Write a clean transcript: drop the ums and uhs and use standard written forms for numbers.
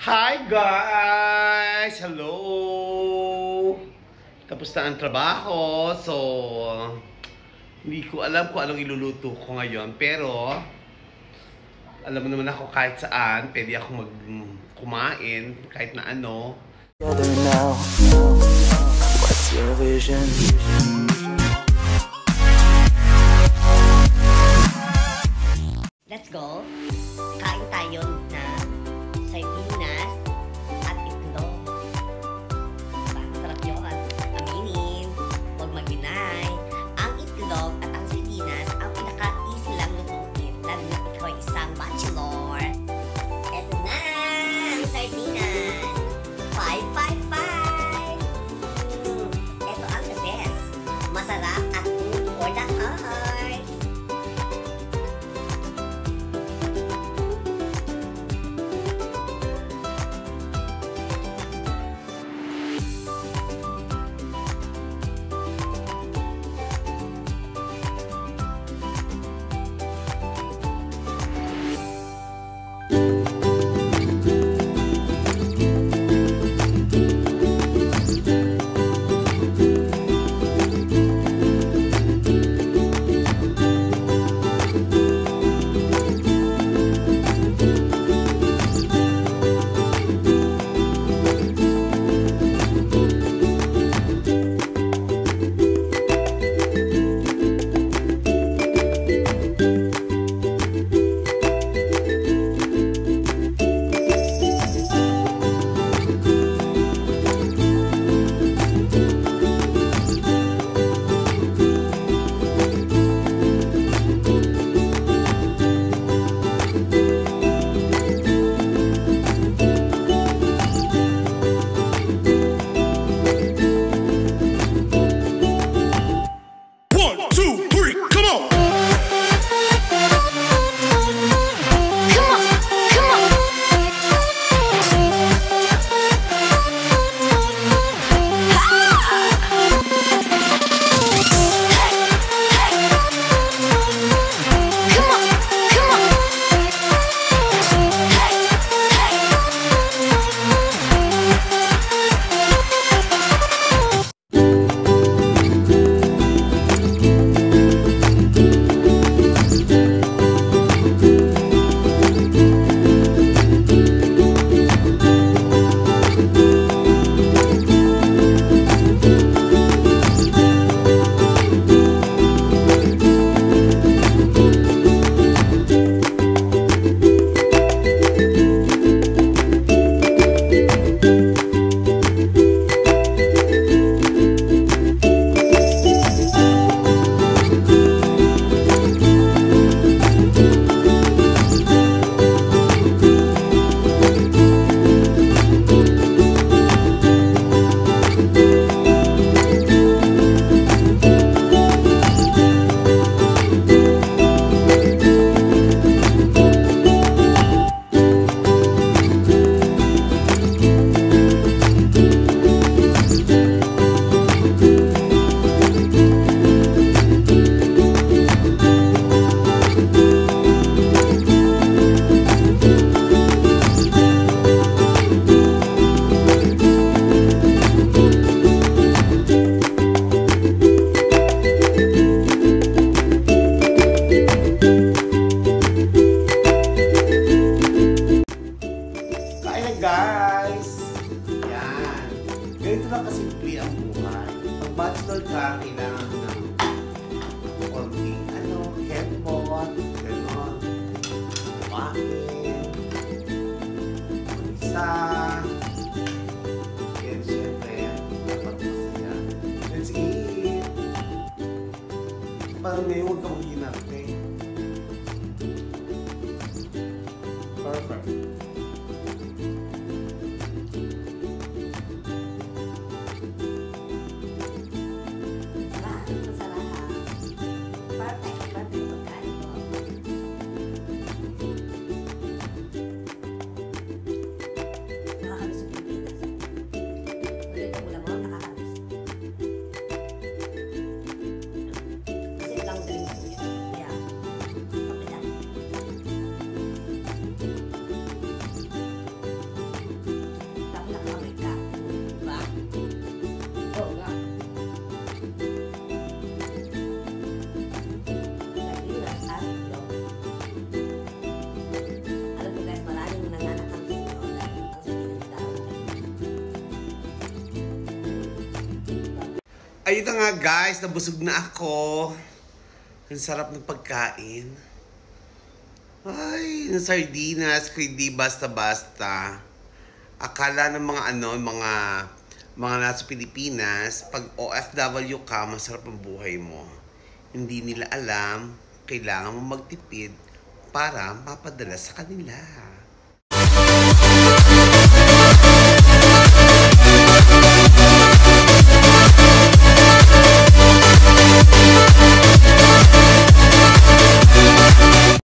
Hi guys! Hello! Tapos na ang trabaho. So, hindi ko alam kung anong iluluto ko ngayon. Pero, alam mo naman ako kahit saan. Pwede ako kumain kahit na ano. Now, what's your vision? Let's go! Kain tayo na sardinas at itlog. Masarap yun. Aminin, huwag mag-deny. Ang itlog at ang sardinas ang pinaka-easy lang lutuin. Lalo na ikaw ay isang bachelor. Eto na ang sardinas. 555! Eto ang the best. Masarap at good for the heart. Guys! Yan. Ganito lang kasimple ang buhay. Pag bachelor ka, kailangan ng konting headbot, gano'n. Kumain. Isa. Yan, syempre, dapat masaya. Let's eat! Parang ngayon, huwag ka mag-inarte. Perfect. Kasi lang din Ayun na nga guys, nabusog na ako. Ang sarap ng pagkain. Ay, ng sardinas, hindi basta-basta. Akala ng mga nasa Pilipinas, pag OFW ka, masarap ang buhay mo. Hindi nila alam, kailangan mo magtipid para mapadala sa kanila.